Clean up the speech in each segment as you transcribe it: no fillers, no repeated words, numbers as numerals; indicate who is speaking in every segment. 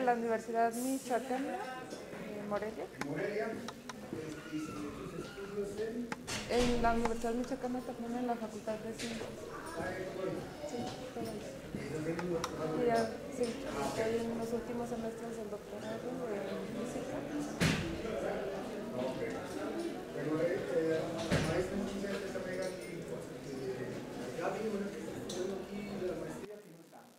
Speaker 1: la Universidad Michoacana, Morelia.
Speaker 2: Morelia, ¿y tus estudios
Speaker 1: en la Universidad Michoacana también en la Facultad de Ciencias. Sí, todo eso. Y ya, sí, estoy en los últimos semestres del doctorado en física.
Speaker 2: Pero maestra, muchas gracias, amiga, aquí, Gaby, bueno, que está estudiando aquí la maestría, que no está.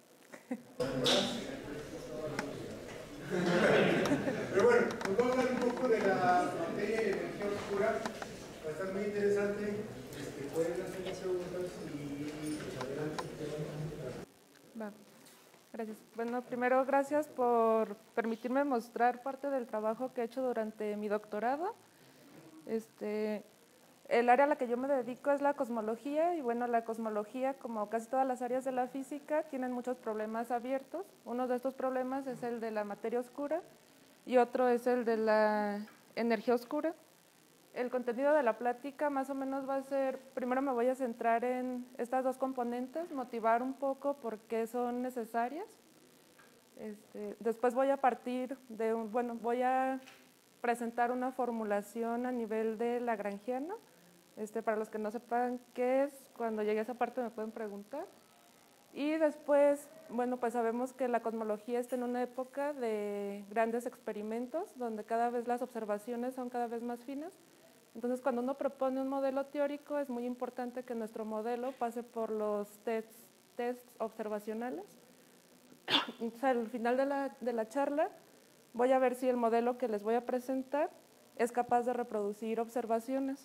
Speaker 2: Pero bueno, nos vamos a hablar un poco de la materia de energía oscura. Va a estar muy interesante. Pueden hacer las preguntas y pues adelante.
Speaker 1: Va. Gracias. Bueno, primero gracias por permitirme mostrar parte del trabajo que he hecho durante mi doctorado. El área a la que yo me dedico es la cosmología y bueno, la cosmología, como casi todas las áreas de la física, tienen muchos problemas abiertos. Uno de estos problemas es el de la materia oscura y otro es el de la energía oscura. El contenido de la plática más o menos va a ser, primero me voy a centrar en estas dos componentes, motivar un poco por qué son necesarias. Después voy a partir de voy a presentar una formulación a nivel de lagrangiano. Para los que no sepan qué es, cuando llegue a esa parte me pueden preguntar. Y después, bueno, pues sabemos que la cosmología está en una época de grandes experimentos, donde cada vez las observaciones son cada vez más finas. Entonces, cuando uno propone un modelo teórico, es muy importante que nuestro modelo pase por los tests observacionales. Entonces, al final de la charla, voy a ver si el modelo que les voy a presentar es capaz de reproducir observaciones.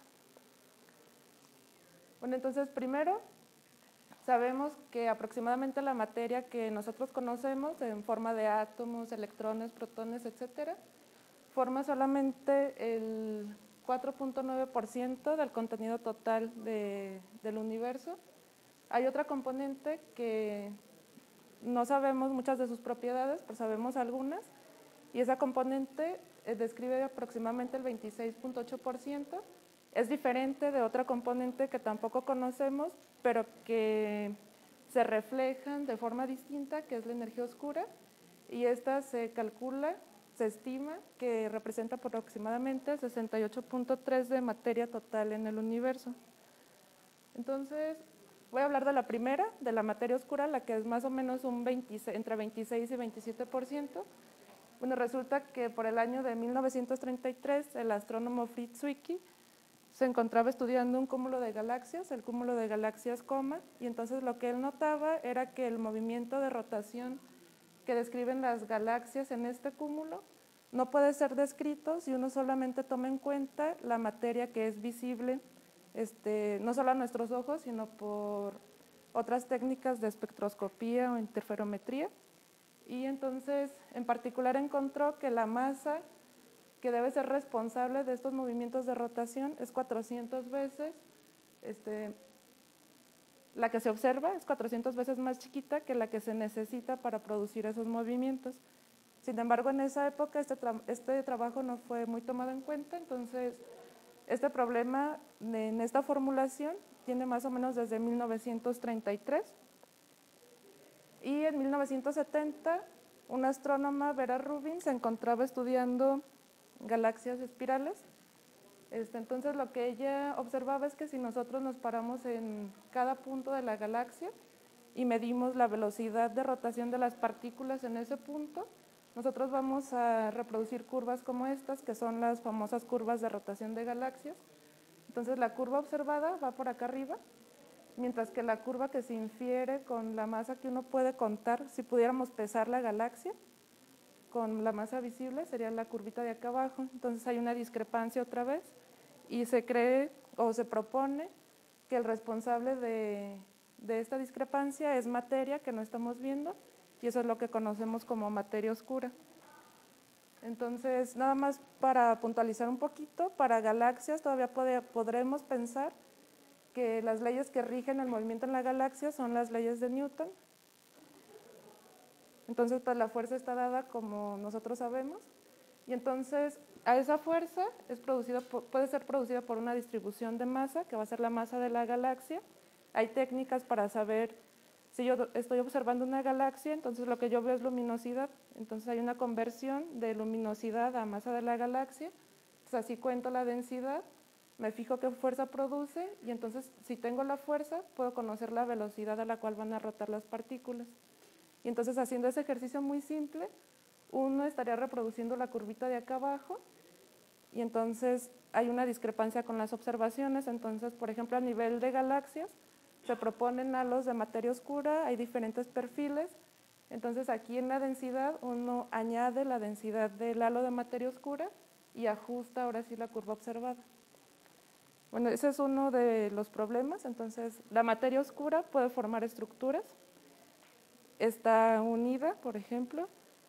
Speaker 1: Bueno, entonces, primero, sabemos que aproximadamente la materia que nosotros conocemos en forma de átomos, electrones, protones, etcétera, forma solamente el 4.9% del contenido total del universo. Hay otra componente que no sabemos muchas de sus propiedades, pero sabemos algunas, y esa componente describe aproximadamente el 26.8%. Es diferente de otra componente que tampoco conocemos, pero que se reflejan de forma distinta, que es la energía oscura, y esta se calcula, se estima que representa aproximadamente el 68.3% de materia total en el universo. Entonces, voy a hablar de la primera, de la materia oscura, la que es más o menos entre 26 y 27%. Bueno, resulta que por el año de 1933, el astrónomo Fritz Zwicky se encontraba estudiando un cúmulo de galaxias, el cúmulo de galaxias Coma, y entonces lo que él notaba era que el movimiento de rotación que describen las galaxias en este cúmulo no puede ser descrito si uno solamente toma en cuenta la materia que es visible, no solo a nuestros ojos, sino por otras técnicas de espectroscopía o interferometría. Y entonces, en particular, encontró que la masa que debe ser responsable de estos movimientos de rotación es 400 veces, la que se observa es 400 veces más chiquita que la que se necesita para producir esos movimientos. Sin embargo, en esa época este trabajo no fue muy tomado en cuenta, entonces este problema en esta formulación tiene más o menos desde 1933. Y en 1970, una astrónoma, Vera Rubin, se encontraba estudiando galaxias espirales. Entonces, lo que ella observaba es que si nosotros nos paramos en cada punto de la galaxia y medimos la velocidad de rotación de las partículas en ese punto, nosotros vamos a reproducir curvas como estas, que son las famosas curvas de rotación de galaxias. Entonces, la curva observada va por acá arriba, mientras que la curva que se infiere con la masa que uno puede contar, si pudiéramos pesar la galaxia con la masa visible, sería la curvita de acá abajo. Entonces hay una discrepancia otra vez y se cree o se propone que el responsable de esta discrepancia es materia que no estamos viendo, y eso es lo que conocemos como materia oscura. Entonces, nada más para puntualizar un poquito, para galaxias todavía podremos pensar que las leyes que rigen el movimiento en la galaxia son las leyes de Newton. Entonces, pues la fuerza está dada como nosotros sabemos, y entonces a esa fuerza puede ser producida por una distribución de masa, que va a ser la masa de la galaxia. Hay técnicas para saber Si yo estoy observando una galaxia, entonces lo que yo veo es luminosidad. Entonces hay una conversión de luminosidad a masa de la galaxia. Entonces así cuento la densidad, me fijo qué fuerza produce y entonces si tengo la fuerza puedo conocer la velocidad a la cual van a rotar las partículas. Y entonces haciendo ese ejercicio muy simple, uno estaría reproduciendo la curvita de acá abajo y entonces hay una discrepancia con las observaciones. Entonces, por ejemplo, a nivel de galaxias, se proponen halos de materia oscura, hay diferentes perfiles. Entonces, aquí en la densidad, uno añade la densidad del halo de materia oscura y ajusta ahora sí la curva observada. Bueno, ese es uno de los problemas. Entonces, la materia oscura puede formar estructuras. Está unida, por ejemplo.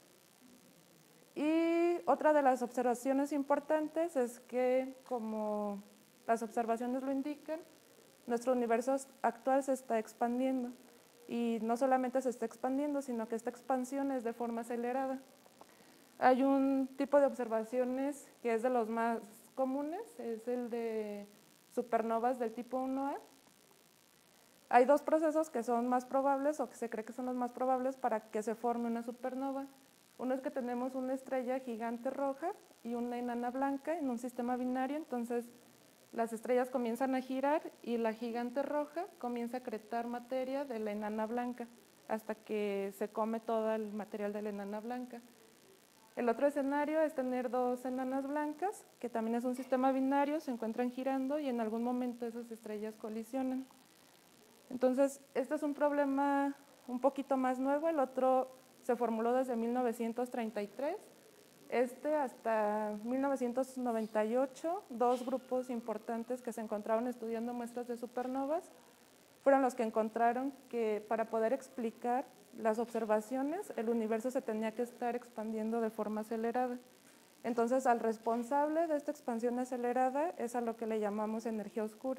Speaker 1: Y otra de las observaciones importantes es que, como las observaciones lo indican, nuestro universo actual se está expandiendo. Y no solamente se está expandiendo, sino que esta expansión es de forma acelerada. Hay un tipo de observaciones que es de los más comunes, es el de supernovas del tipo 1A. Hay dos procesos que son más probables o que se cree que son los más probables para que se forme una supernova. Uno es que tenemos una estrella gigante roja y una enana blanca en un sistema binario, entonces las estrellas comienzan a girar y la gigante roja comienza a acretar materia de la enana blanca hasta que se come todo el material de la enana blanca. El otro escenario es tener dos enanas blancas, que también es un sistema binario, se encuentran girando y en algún momento esas estrellas colisionan. Entonces, este es un problema un poquito más nuevo, el otro se formuló desde 1933. Hasta 1998, dos grupos importantes que se encontraron estudiando muestras de supernovas fueron los que encontraron que para poder explicar las observaciones, el universo se tenía que estar expandiendo de forma acelerada. Entonces, al responsable de esta expansión acelerada es a lo que le llamamos energía oscura.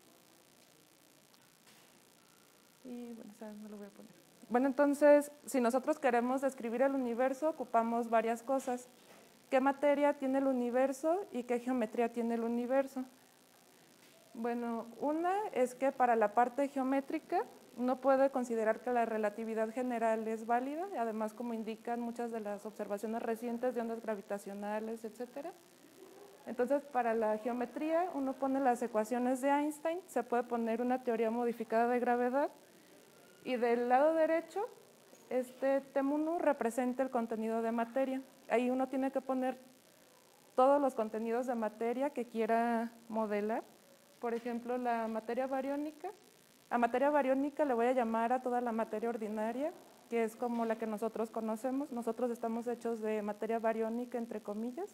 Speaker 1: Y bueno, no lo voy a poner. Bueno, entonces, si nosotros queremos describir el universo, ocupamos varias cosas. ¿Qué materia tiene el universo y qué geometría tiene el universo? Bueno, una es que para la parte geométrica uno puede considerar que la relatividad general es válida, además como indican muchas de las observaciones recientes de ondas gravitacionales, etcétera. Entonces, para la geometría uno pone las ecuaciones de Einstein, se puede poner una teoría modificada de gravedad y del lado derecho, este T1 representa el contenido de materia. Ahí uno tiene que poner todos los contenidos de materia que quiera modelar. Por ejemplo, la materia bariónica. A materia bariónica le voy a llamar a toda la materia ordinaria, que es como la que nosotros conocemos. Nosotros estamos hechos de materia bariónica, entre comillas.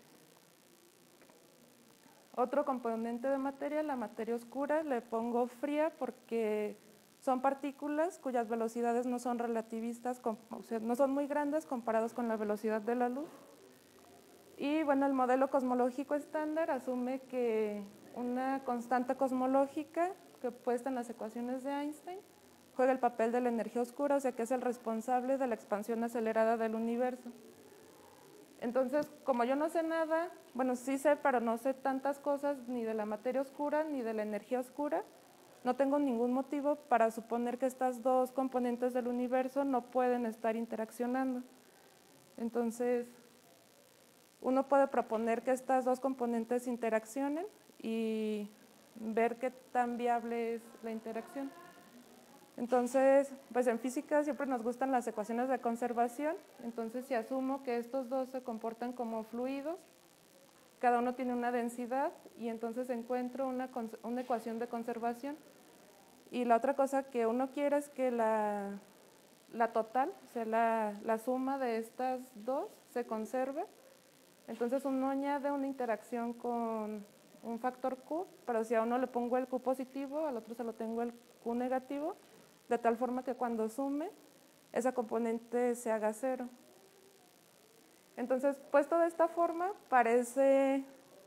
Speaker 1: Otro componente de materia, la materia oscura, le pongo fría porque son partículas cuyas velocidades no son relativistas, o sea, no son muy grandes comparados con la velocidad de la luz. Y bueno, el modelo cosmológico estándar asume que una constante cosmológica que puesta en las ecuaciones de Einstein juega el papel de la energía oscura, o sea que es el responsable de la expansión acelerada del universo. Entonces, como yo no sé nada, bueno, sí sé, pero no sé tantas cosas ni de la materia oscura ni de la energía oscura, no tengo ningún motivo para suponer que estas dos componentes del universo no pueden estar interaccionando. Entonces, uno puede proponer que estas dos componentes interaccionen y ver qué tan viable es la interacción. Entonces, pues en física siempre nos gustan las ecuaciones de conservación. Entonces, si asumo que estos dos se comportan como fluidos, cada uno tiene una densidad y entonces encuentro una ecuación de conservación. Y la otra cosa que uno quiere es que la total, o sea, la suma de estas dos se conserve. Entonces uno añade una interacción con un factor Q, pero si a uno le pongo el Q positivo, al otro se lo tengo el Q negativo, de tal forma que cuando sume, esa componente se haga cero. Entonces, puesto de esta forma, parece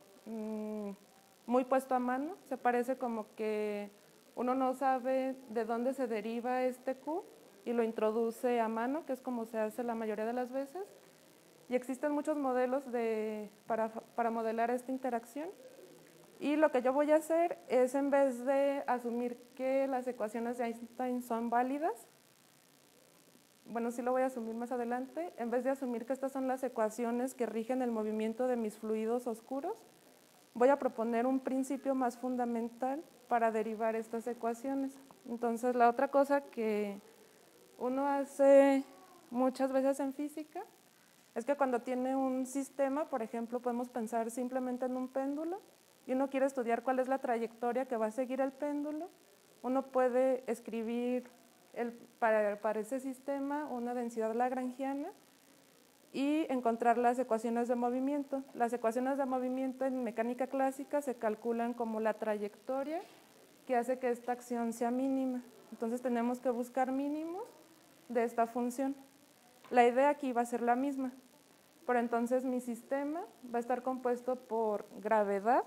Speaker 1: muy puesto a mano, se parece como que uno no sabe de dónde se deriva este Q y lo introduce a mano, que es como se hace la mayoría de las veces. Y existen muchos modelos para modelar esta interacción. Y lo que yo voy a hacer es, en vez de asumir que las ecuaciones de Einstein son válidas, bueno, sí lo voy a asumir más adelante, en vez de asumir que estas son las ecuaciones que rigen el movimiento de mis fluidos oscuros, voy a proponer un principio más fundamental para derivar estas ecuaciones. Entonces, la otra cosa que uno hace muchas veces en física es que cuando tiene un sistema, por ejemplo, podemos pensar simplemente en un péndulo y uno quiere estudiar cuál es la trayectoria que va a seguir el péndulo, uno puede escribir para ese sistema una densidad lagrangiana y encontrar las ecuaciones de movimiento. Las ecuaciones de movimiento en mecánica clásica se calculan como la trayectoria que hace que esta acción sea mínima. Entonces tenemos que buscar mínimos de esta función. La idea aquí va a ser la misma, pero entonces mi sistema va a estar compuesto por gravedad.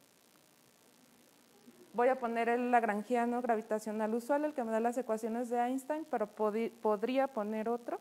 Speaker 1: Voy a poner el lagrangiano gravitacional usual, el que me da las ecuaciones de Einstein, pero podría poner otro.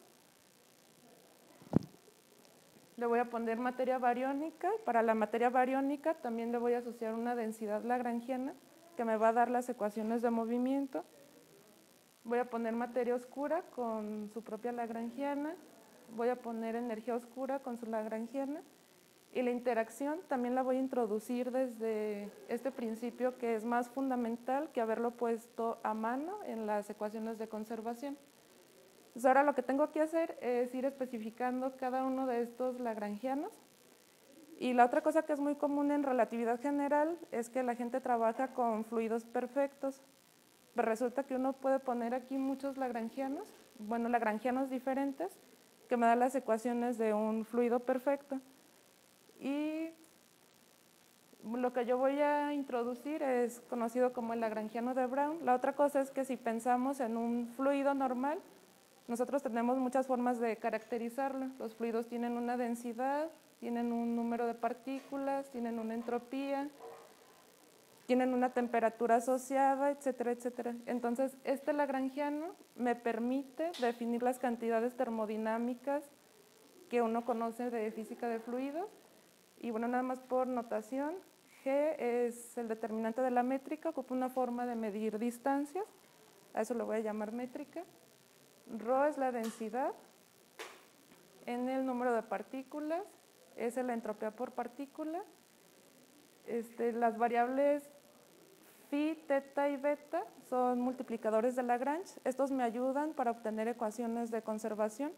Speaker 1: Le voy a poner materia bariónica. Para la materia bariónica también le voy a asociar una densidad lagrangiana que me va a dar las ecuaciones de movimiento. Voy a poner materia oscura con su propia lagrangiana. Voy a poner energía oscura con su lagrangiana. Y la interacción también la voy a introducir desde este principio, que es más fundamental que haberlo puesto a mano en las ecuaciones de conservación. Entonces, ahora lo que tengo que hacer es ir especificando cada uno de estos lagrangianos. Y la otra cosa que es muy común en relatividad general es que la gente trabaja con fluidos perfectos. Pero resulta que uno puede poner aquí muchos lagrangianos, bueno, lagrangianos diferentes, que me dan las ecuaciones de un fluido perfecto. Y lo que yo voy a introducir es conocido como el lagrangiano de Brown. La otra cosa es que si pensamos en un fluido normal, nosotros tenemos muchas formas de caracterizarlo. Los fluidos tienen una densidad, tienen un número de partículas, tienen una entropía, tienen una temperatura asociada, etcétera, etcétera. Entonces, este lagrangiano me permite definir las cantidades termodinámicas que uno conoce de física de fluidos. Y bueno, nada más por notación, G es el determinante de la métrica, ocupa una forma de medir distancias, a eso lo voy a llamar métrica. Rho es la densidad, N el número de partículas, S la entropía por partícula. Las variables phi, teta y beta son multiplicadores de Lagrange. Estos me ayudan para obtener ecuaciones de conservación.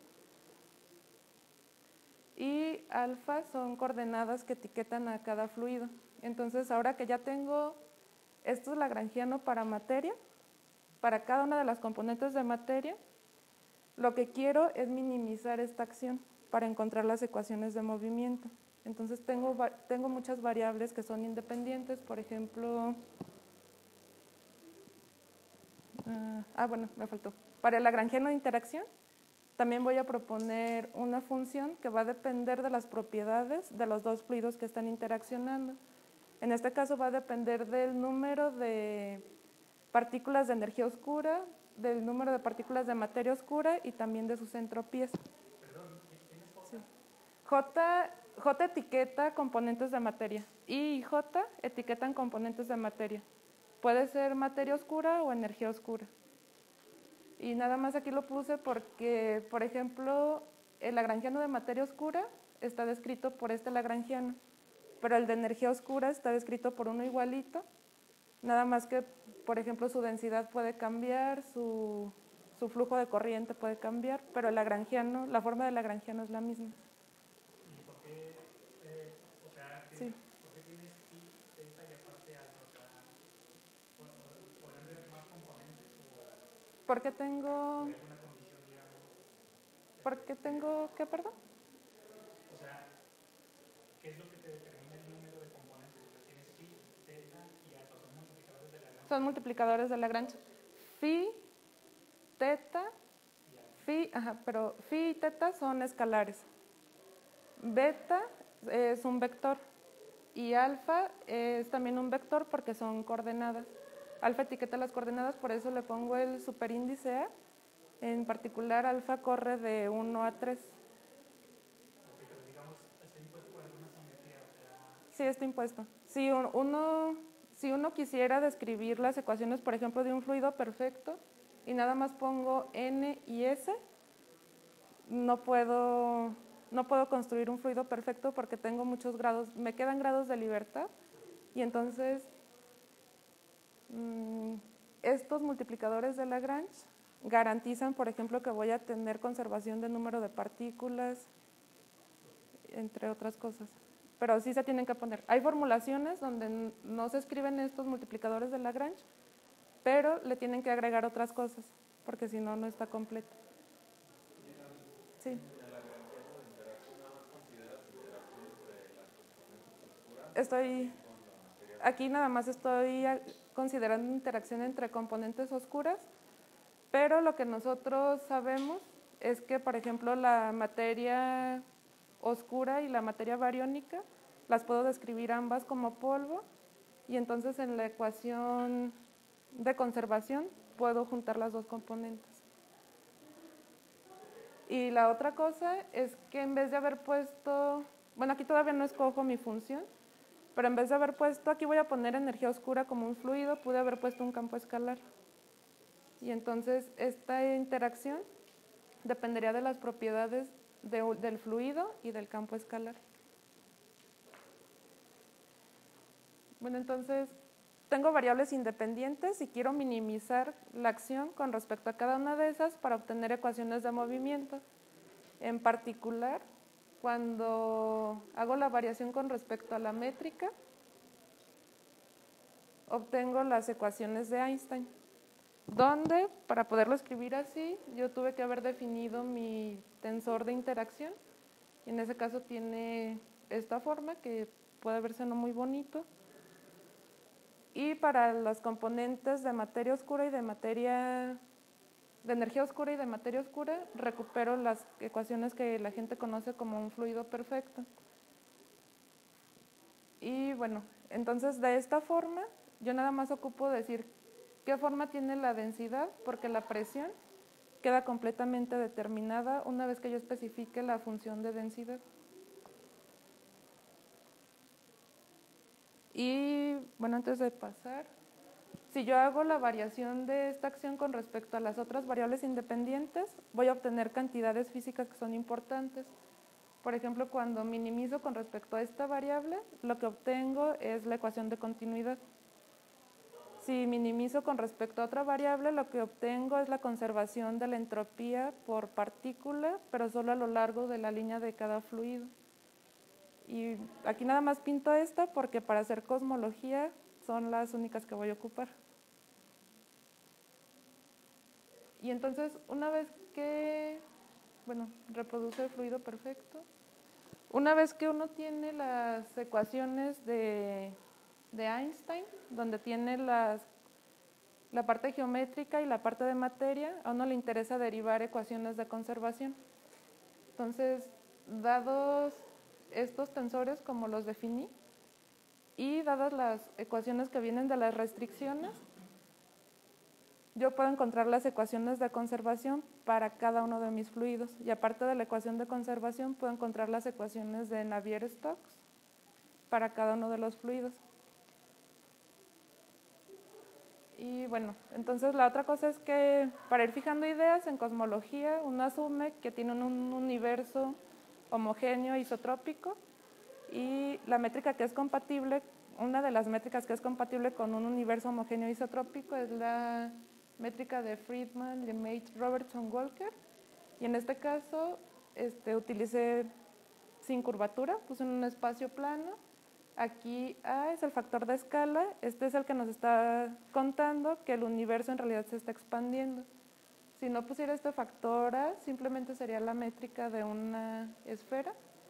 Speaker 1: Y alfa son coordenadas que etiquetan a cada fluido. Entonces, ahora que ya tengo esto lagrangiano para materia, para cada una de las componentes de materia, lo que quiero es minimizar esta acción para encontrar las ecuaciones de movimiento. Entonces, tengo muchas variables que son independientes, por ejemplo, bueno, me faltó. Para el lagrangiano de interacción, también voy a proponer una función que va a depender de las propiedades de los dos fluidos que están interaccionando. En este caso va a depender del número de partículas de energía oscura, del número de partículas de materia oscura y también de sus entropías.
Speaker 2: Perdón, ¿quién es J?
Speaker 1: Sí. J etiqueta componentes de materia, I y J etiquetan componentes de materia. Puede ser materia oscura o energía oscura. Y nada más aquí lo puse porque, por ejemplo, el lagrangiano de materia oscura está descrito por este lagrangiano, pero el de energía oscura está descrito por uno igualito, nada más que, por ejemplo, su densidad puede cambiar, su flujo de corriente puede cambiar, pero el lagrangiano, la forma del lagrangiano es la misma.
Speaker 2: ¿Y por qué, o sea,
Speaker 1: Sí.
Speaker 2: por qué tienes phi, teta y aparte alfa? O sea, ¿podrían haber más componentes o
Speaker 1: ¿Por qué tengo?
Speaker 2: hay alguna condición, digamos?
Speaker 1: ¿Por qué tengo qué, perdón?
Speaker 2: O sea, ¿qué es lo que te determina el número de componentes? O sea, tienes phi, teta y alfa, son multiplicadores de Lagrange.
Speaker 1: Son multiplicadores de Lagrange. Phi, teta, pero phi y teta son escalares. Beta es un vector y alfa es también un vector porque son coordenadas. Alfa etiqueta las coordenadas, por eso le pongo el superíndice A. En particular, alfa corre de 1 a 3.
Speaker 2: Ok, pero digamos, está impuesto por alguna simetría, o sea,
Speaker 1: Sí, está impuesto. Si uno quisiera describir las ecuaciones, por ejemplo, de un fluido perfecto, y nada más pongo N y S, no puedo construir un fluido perfecto porque tengo muchos grados, me quedan grados de libertad, y entonces estos multiplicadores de Lagrange garantizan, por ejemplo, que voy a tener conservación de número de partículas, entre otras cosas. Pero sí se tienen que poner. Hay formulaciones donde no se escriben estos multiplicadores de Lagrange, pero le tienen que agregar otras cosas, porque si no, no está completo. Sí. Aquí nada más estoy considerando interacción entre componentes oscuras, pero lo que nosotros sabemos es que, por ejemplo, la materia oscura y la materia bariónica las puedo describir ambas como polvo, y entonces en la ecuación de conservación puedo juntar las dos componentes. Y la otra cosa es que en vez de haber puesto, bueno, aquí todavía no escojo mi función, pero en vez de haber puesto, aquí voy a poner energía oscura como un fluido, pude haber puesto un campo escalar. Y entonces esta interacción dependería de las propiedades del fluido y del campo escalar. Bueno, entonces tengo variables independientes y quiero minimizar la acción con respecto a cada una de esas para obtener ecuaciones de movimiento. En particular, cuando hago la variación con respecto a la métrica, obtengo las ecuaciones de Einstein, donde para poderlo escribir así, yo tuve que haber definido mi tensor de interacción, y en ese caso tiene esta forma que puede verse no muy bonito. Y para los componentes de materia oscura y de energía oscura y de materia oscura, recupero las ecuaciones que la gente conoce como un fluido perfecto. Y bueno, entonces de esta forma, yo nada más ocupo decir qué forma tiene la densidad, porque la presión queda completamente determinada una vez que yo especifique la función de densidad. Y bueno, antes de pasar, si yo hago la variación de esta acción con respecto a las otras variables independientes, voy a obtener cantidades físicas que son importantes. Por ejemplo, cuando minimizo con respecto a esta variable, lo que obtengo es la ecuación de continuidad. Si minimizo con respecto a otra variable, lo que obtengo es la conservación de la entropía por partícula, pero solo a lo largo de la línea de cada fluido. Y aquí nada más pinto esta porque para hacer cosmología son las únicas que voy a ocupar. Y entonces, una vez que, bueno, reproduce el fluido perfecto, una vez que uno tiene las ecuaciones de Einstein, donde tiene la parte geométrica y la parte de materia, a uno le interesa derivar ecuaciones de conservación. Entonces, dados estos tensores como los definí, y dadas las ecuaciones que vienen de las restricciones, yo puedo encontrar las ecuaciones de conservación para cada uno de mis fluidos. Y aparte de la ecuación de conservación, puedo encontrar las ecuaciones de Navier-Stokes para cada uno de los fluidos. Y bueno, entonces la otra cosa es que para ir fijando ideas en cosmología, uno asume que tiene un universo homogéneo isotrópico, y la métrica que es compatible, una de las métricas que es compatible con un universo homogéneo isotrópico es la métrica de Friedman, Lemaitre, Robertson, Walker, y en este caso utilicé sin curvatura, puse en un espacio plano. Aquí A es el factor de escala, este es el que nos está contando que el universo en realidad se está expandiendo. Si no pusiera este factor A, simplemente sería la métrica de una esfera.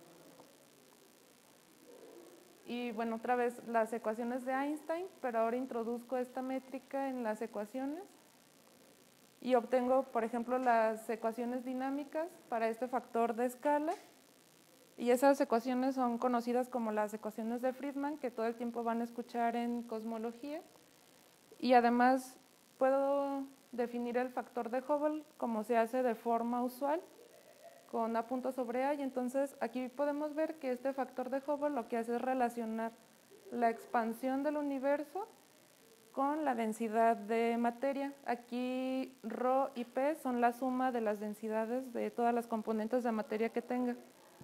Speaker 1: Y bueno, otra vez las ecuaciones de Einstein, pero ahora introduzco esta métrica en las ecuaciones y obtengo, por ejemplo, las ecuaciones dinámicas para este factor de escala, y esas ecuaciones son conocidas como las ecuaciones de Friedman, que todo el tiempo van a escuchar en cosmología. Y además puedo definir el factor de Hubble como se hace de forma usual, con A punto sobre A, y entonces aquí podemos ver que este factor de Hubble lo que hace es relacionar la expansión del universo con la densidad de materia. Aquí Rho y P son la suma de las densidades de todas las componentes de materia que tenga.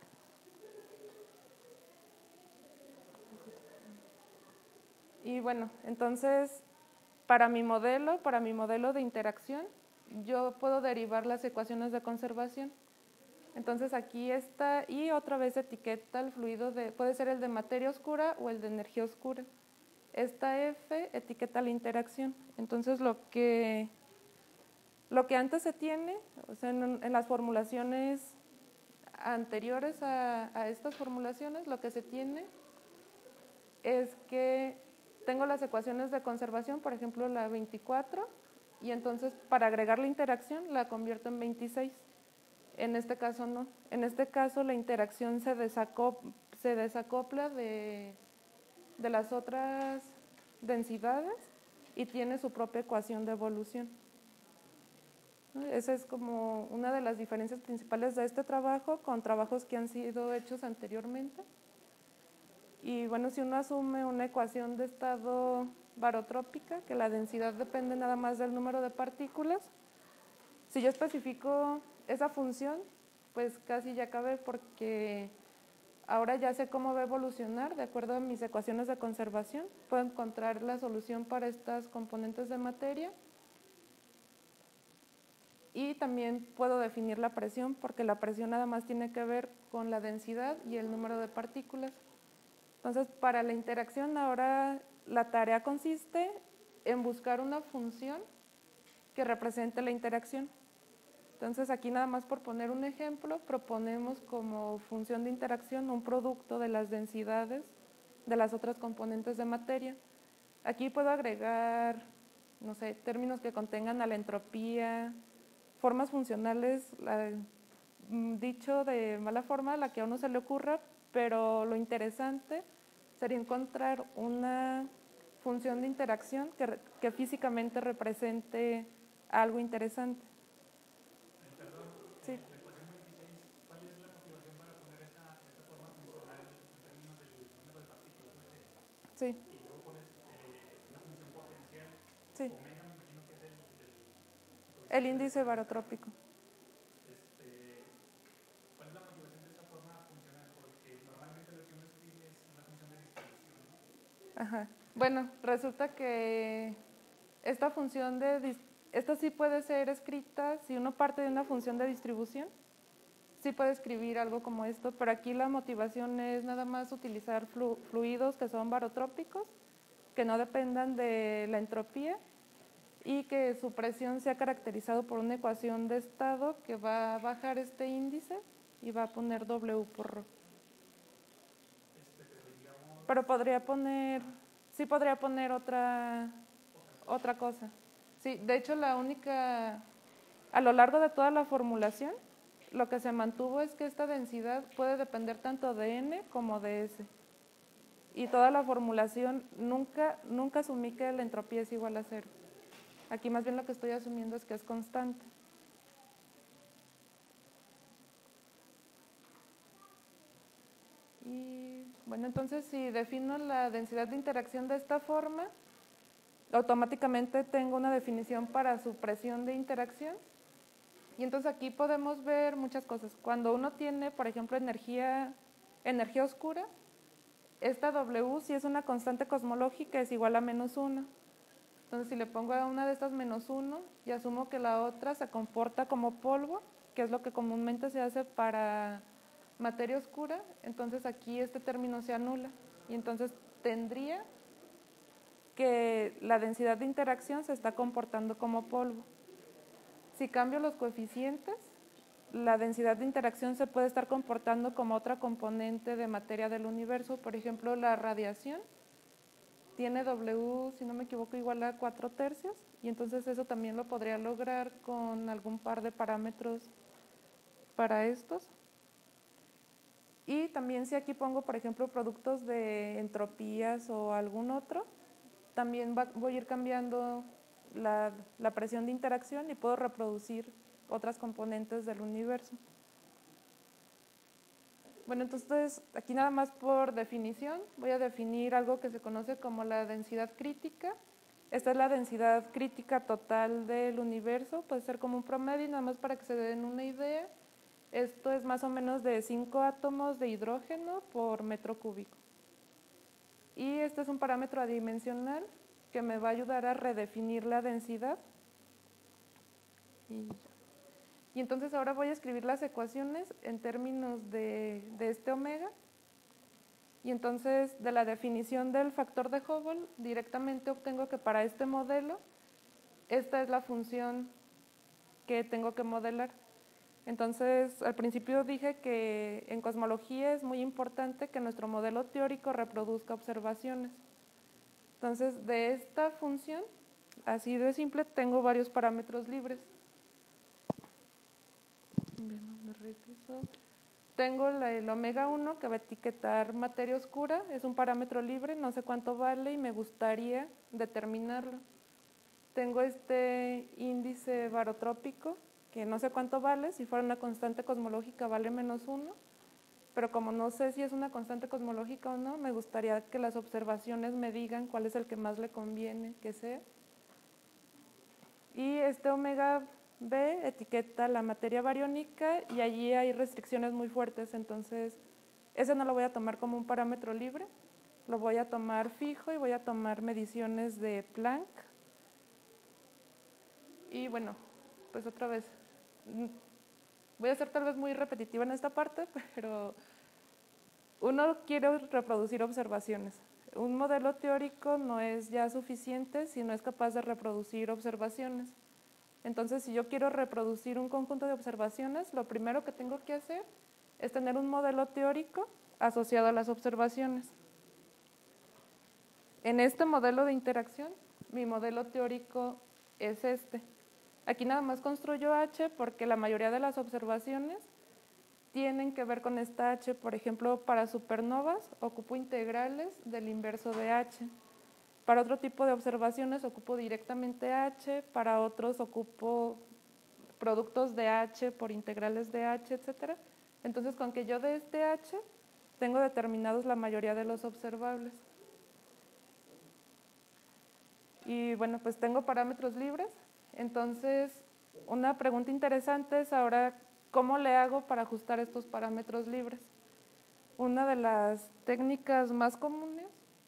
Speaker 1: Y bueno, entonces para mi modelo de interacción, yo puedo derivar las ecuaciones de conservación. Entonces aquí está, y otra vez etiqueta el fluido, puede ser el de materia oscura o el de energía oscura. Esta F etiqueta la interacción. Entonces lo que antes se tiene, o sea, en las formulaciones anteriores a estas formulaciones, lo que se tiene es que tengo las ecuaciones de conservación, por ejemplo la 24, y entonces para agregar la interacción la convierto en 26. En este caso no. En este caso la interacción se desacopla de las otras densidades y tiene su propia ecuación de evolución. Esa es como una de las diferencias principales de este trabajo con trabajos que han sido hechos anteriormente. Y bueno, si uno asume una ecuación de estado barotrópica, que la densidad depende nada más del número de partículas, si yo especifico esa función, pues casi ya cabe, porque ahora ya sé cómo va a evolucionar de acuerdo a mis ecuaciones de conservación. Puedo encontrar la solución para estas componentes de materia. Y también puedo definir la presión, porque la presión nada más tiene que ver con la densidad y el número de partículas. Entonces, para la interacción ahora la tarea consiste en buscar una función que represente la interacción. Entonces, aquí nada más por poner un ejemplo, proponemos como función de interacción un producto de las densidades de las otras componentes de materia. Aquí puedo agregar, no sé, términos que contengan a la entropía, formas funcionales, dicho de mala forma, la que a uno se le ocurra, pero lo interesante sería encontrar una función de interacción que físicamente represente algo interesante.
Speaker 3: Perdón,
Speaker 1: Sí.
Speaker 3: la ecuación 26, ¿cuál es la motivación para poner esa forma funcional en términos del número de partículas?
Speaker 1: Sí.
Speaker 3: Y luego pones una función potencial,
Speaker 1: Sí.
Speaker 3: omega, me imagino que es
Speaker 1: el índice barotrópico.
Speaker 3: ¿Cuál es la motivación de esta forma funcional? Porque normalmente lo que uno escribe es una función de distribución, ¿no?
Speaker 1: Ajá. Bueno, resulta que esta función esta sí puede ser escrita, si uno parte de una función de distribución, sí puede escribir algo como esto, pero aquí la motivación es nada más utilizar fluidos que son barotrópicos, que no dependan de la entropía y que su presión sea caracterizado por una ecuación de estado que va a bajar este índice y va a poner W por Rho. Pero sí podría poner otra cosa. Sí, de hecho a lo largo de toda la formulación, lo que se mantuvo es que esta densidad puede depender tanto de N como de S. Y toda la formulación nunca asumí que la entropía es igual a 0. Aquí más bien lo que estoy asumiendo es que es constante. Y bueno, entonces si defino la densidad de interacción de esta forma, automáticamente tengo una definición para su presión de interacción. Y entonces aquí podemos ver muchas cosas. Cuando uno tiene, por ejemplo, energía oscura, esta W, si es una constante cosmológica, es igual a -1. Entonces, si le pongo a una de estas -1 y asumo que la otra se comporta como polvo, que es lo que comúnmente se hace para materia oscura, entonces aquí este término se anula. Y entonces tendría que la densidad de interacción se está comportando como polvo. Si cambio los coeficientes, la densidad de interacción se puede estar comportando como otra componente de materia del universo. Por ejemplo, la radiación tiene W, si no me equivoco, igual a 4/3, y entonces eso también lo podría lograr con algún par de parámetros para estos. Y también si aquí pongo, por ejemplo, productos de entropías o algún otro, también voy a ir cambiando la presión de interacción y puedo reproducir otras componentes del universo. Bueno, entonces aquí nada más por definición voy a definir algo que se conoce como la densidad crítica. Esta es la densidad crítica total del universo, puede ser como un promedio, y nada más para que se den una idea, esto es más o menos de 5 átomos de hidrógeno por metro cúbico. Y este es un parámetro adimensional que me va a ayudar a redefinir la densidad. Y entonces ahora voy a escribir las ecuaciones en términos de este omega. Y entonces de la definición del factor de Hubble directamente obtengo que para este modelo esta es la función que tengo que modelar. Entonces al principio dije que en cosmología es muy importante que nuestro modelo teórico reproduzca observaciones. Entonces de esta función, así de simple, tengo varios parámetros libres. Tengo el omega 1 que va a etiquetar materia oscura, es un parámetro libre, no sé cuánto vale y me gustaría determinarlo. Tengo este índice barotrópico que no sé cuánto vale, si fuera una constante cosmológica vale -1, pero como no sé si es una constante cosmológica o no, me gustaría que las observaciones me digan cuál es el que más le conviene que sea. Y este omega B etiqueta la materia bariónica y allí hay restricciones muy fuertes, entonces ese no lo voy a tomar como un parámetro libre, lo voy a tomar fijo y voy a tomar mediciones de Planck. Y bueno, pues otra vez, voy a ser tal vez muy repetitiva en esta parte, pero uno quiere reproducir observaciones. Un modelo teórico no es ya suficiente si no es capaz de reproducir observaciones. Entonces, si yo quiero reproducir un conjunto de observaciones, lo primero que tengo que hacer es tener un modelo teórico asociado a las observaciones. En este modelo de interacción, mi modelo teórico es este. Aquí nada más construyo H porque la mayoría de las observaciones tienen que ver con esta H. Por ejemplo, para supernovas ocupo integrales del inverso de H. Para otro tipo de observaciones ocupo directamente H, para otros ocupo productos de H por integrales de H, etc. Entonces, con que yo de este H, tengo determinados la mayoría de los observables. Y bueno, pues tengo parámetros libres. Entonces, una pregunta interesante es ahora, ¿cómo le hago para ajustar estos parámetros libres? Una de las técnicas más comunes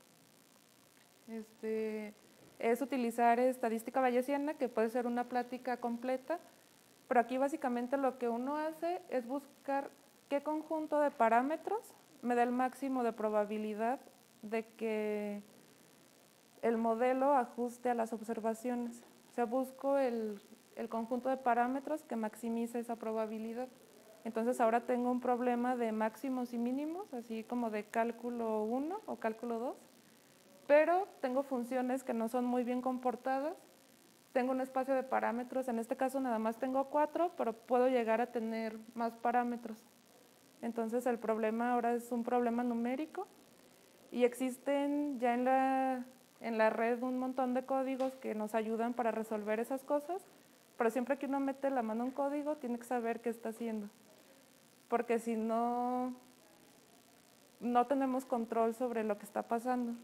Speaker 1: es utilizar estadística bayesiana, que puede ser una plática completa, pero aquí básicamente lo que uno hace es buscar qué conjunto de parámetros me da el máximo de probabilidad de que el modelo ajuste a las observaciones. O sea, busco el conjunto de parámetros que maximice esa probabilidad. Entonces ahora tengo un problema de máximos y mínimos, así como de cálculo 1 o cálculo 2, pero tengo funciones que no son muy bien comportadas. Tengo un espacio de parámetros, en este caso nada más tengo 4, pero puedo llegar a tener más parámetros. Entonces el problema ahora es un problema numérico y existen ya en la red un montón de códigos que nos ayudan para resolver esas cosas, pero siempre que uno mete la mano en un código tiene que saber qué está haciendo, porque si no, no tenemos control sobre lo que está pasando.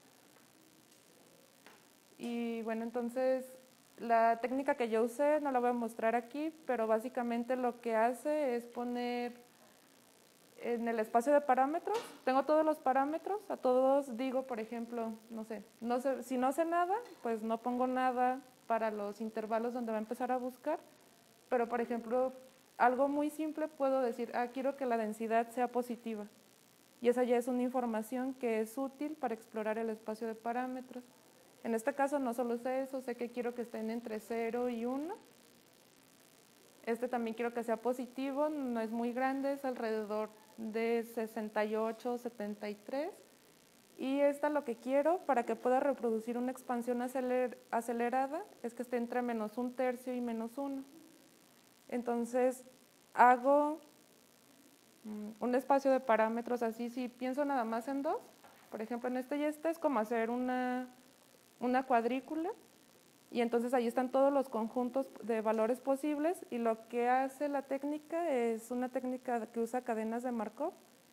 Speaker 1: Y bueno, entonces la técnica que yo usé no la voy a mostrar aquí, pero básicamente lo que hace es poner en el espacio de parámetros, tengo todos los parámetros, a todos digo, por ejemplo, no sé, si no sé nada, pues no pongo nada para los intervalos donde va a empezar a buscar, pero por ejemplo, algo muy simple puedo decir, quiero que la densidad sea positiva, y esa ya es una información que es útil para explorar el espacio de parámetros. En este caso no solo sé eso, sé que quiero que estén entre 0 y 1. Este también quiero que sea positivo, no es muy grande, es alrededor de 68 o 73. Y esta lo que quiero para que pueda reproducir una expansión acelerada es que esté entre -1/3 y -1. Entonces hago un espacio de parámetros así, si pienso nada más en 2, por ejemplo en este y este es como hacer una cuadrícula, y entonces ahí están todos los conjuntos de valores posibles, y lo que hace la técnica es una técnica que usa cadenas de Markov,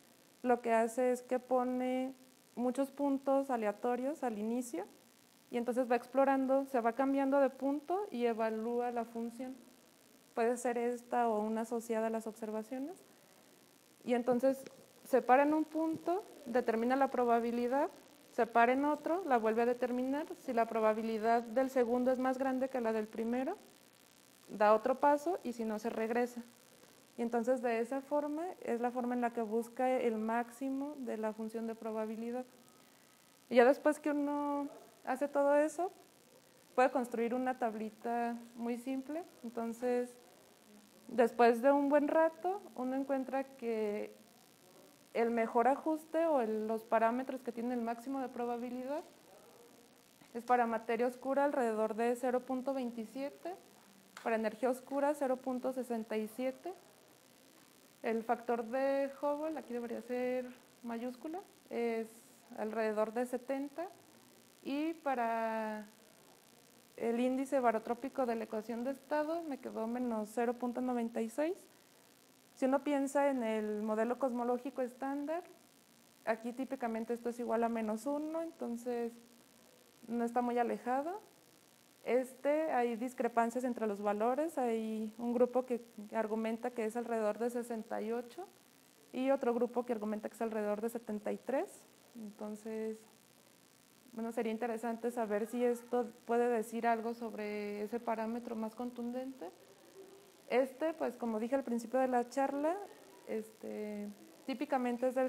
Speaker 1: lo que hace es que pone muchos puntos aleatorios al inicio y entonces va explorando, se va cambiando de punto y evalúa la función. Puede ser esta o una asociada a las observaciones. Y entonces se para en un punto, determina la probabilidad, se para en otro, la vuelve a determinar. Si la probabilidad del segundo es más grande que la del primero, da otro paso y si no, se regresa. Y entonces de esa forma es la forma en la que busca el máximo de la función de probabilidad. Y ya después que uno hace todo eso, puede construir una tablita muy simple. Entonces, después de un buen rato, uno encuentra que el mejor ajuste o los parámetros que tienen el máximo de probabilidad es para materia oscura alrededor de 0.27, para energía oscura 0.67, el factor de Hubble, aquí debería ser mayúscula, es alrededor de 70, y para el índice barotrópico de la ecuación de estado me quedó menos 0.96. Si uno piensa en el modelo cosmológico estándar, aquí típicamente esto es igual a menos 1, entonces no está muy alejado. Hay discrepancias entre los valores, hay un grupo que argumenta que es alrededor de 68 y otro grupo que argumenta que es alrededor de 73. Entonces, bueno, sería interesante saber si esto puede decir algo sobre ese parámetro más contundente. Pues como dije al principio de la charla, típicamente es del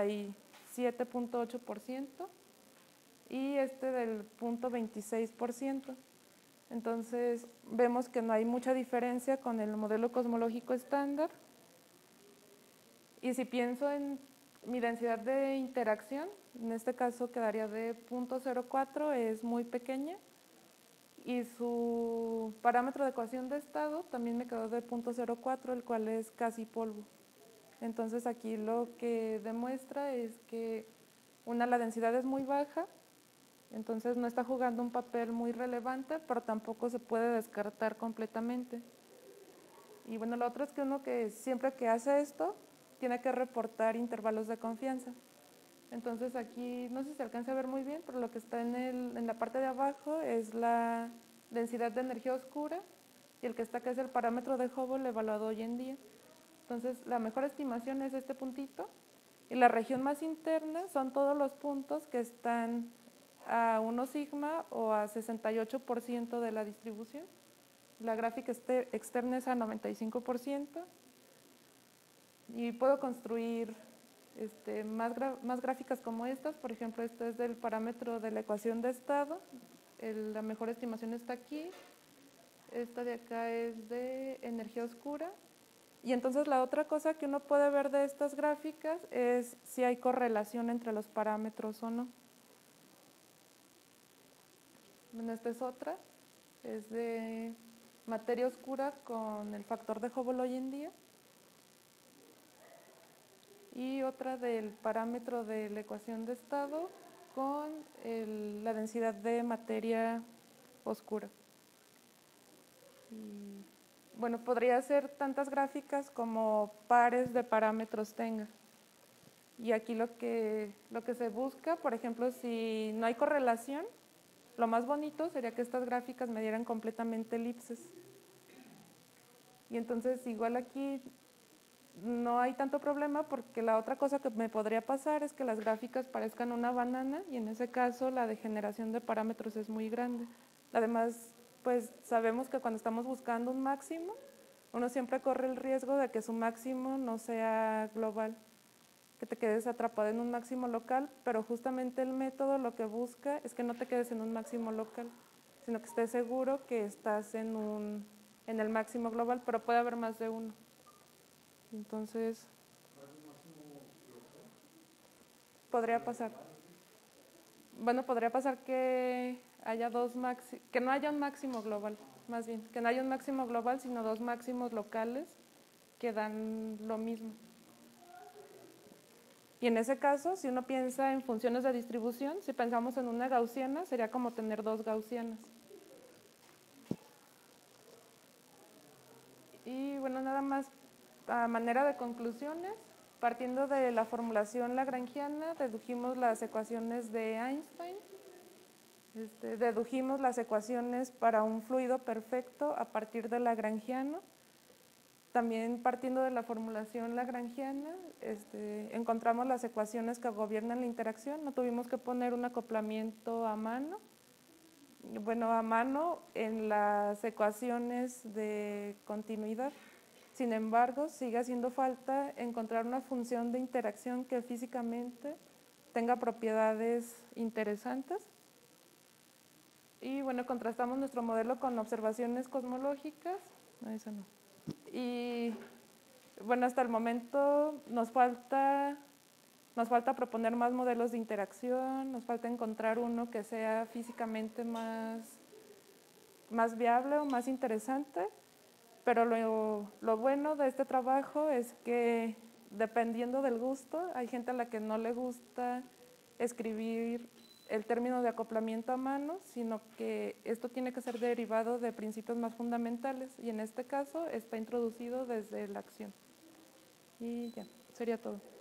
Speaker 1: 67.8% y del 0.26%. Entonces, vemos que no hay mucha diferencia con el modelo cosmológico estándar. Y si pienso en mi densidad de interacción, en este caso quedaría de 0.04, es muy pequeña. Y su parámetro de ecuación de estado también me quedó de 0.04, el cual es casi polvo. Entonces aquí lo que demuestra es que la densidad es muy baja, entonces no está jugando un papel muy relevante, pero tampoco se puede descartar completamente. Y bueno, lo otro es que uno que siempre que hace esto, tiene que reportar intervalos de confianza. Entonces aquí, no sé si se alcanza a ver muy bien, pero lo que está en la parte de abajo es la densidad de energía oscura y el que está acá es el parámetro de Hubble evaluado hoy en día. Entonces la mejor estimación es este puntito y la región más interna son todos los puntos que están a 1 sigma o a 68% de la distribución. La gráfica externa es a 95% y puedo construir más gráficas como estas. Por ejemplo, este es del parámetro de la ecuación de estado, la mejor estimación está aquí, esta de acá es de energía oscura. Y entonces la otra cosa que uno puede ver de estas gráficas es si hay correlación entre los parámetros o no. Bueno, esta es otra, es de materia oscura con el factor de Hubble hoy en día. Y otra del parámetro de la ecuación de estado con la densidad de materia oscura. Y, bueno, podría ser tantas gráficas como pares de parámetros tenga. Y aquí lo que se busca, por ejemplo, si no hay correlación, lo más bonito sería que estas gráficas me dieran completamente elipses. Y entonces igual aquí no hay tanto problema porque la otra cosa que me podría pasar es que las gráficas parezcan una banana y en ese caso la degeneración de parámetros es muy grande. Además, pues sabemos que cuando estamos buscando un máximo, uno siempre corre el riesgo de que su máximo no sea global, que te quedes atrapado en un máximo local, pero justamente el método lo que busca es que no te quedes en un máximo local, sino que estés seguro que estás en el máximo global, pero puede haber más de uno. Entonces, podría pasar. Bueno, podría pasar que haya que no haya un máximo global, más bien, que no haya un máximo global, sino dos máximos locales que dan lo mismo. Y en ese caso, si uno piensa en funciones de distribución, si pensamos en una gaussiana, sería como tener dos gaussianas. Y bueno, nada más a manera de conclusiones, partiendo de la formulación lagrangiana, dedujimos las ecuaciones de Einstein, dedujimos las ecuaciones para un fluido perfecto a partir del lagrangiano. También partiendo de la formulación lagrangiana, encontramos las ecuaciones que gobiernan la interacción. No tuvimos que poner un acoplamiento a mano. Bueno, a mano en las ecuaciones de continuidad. Sin embargo, sigue haciendo falta encontrar una función de interacción que físicamente tenga propiedades interesantes. Y bueno, contrastamos nuestro modelo con observaciones cosmológicas. No, eso no. Y bueno, hasta el momento nos falta proponer más modelos de interacción, nos falta encontrar uno que sea físicamente más viable o más interesante, pero lo bueno de este trabajo es que dependiendo del gusto, hay gente a la que no le gusta escribir el término de acoplamiento a mano, sino que esto tiene que ser derivado de principios más fundamentales y en este caso está introducido desde la acción. Y ya, sería todo.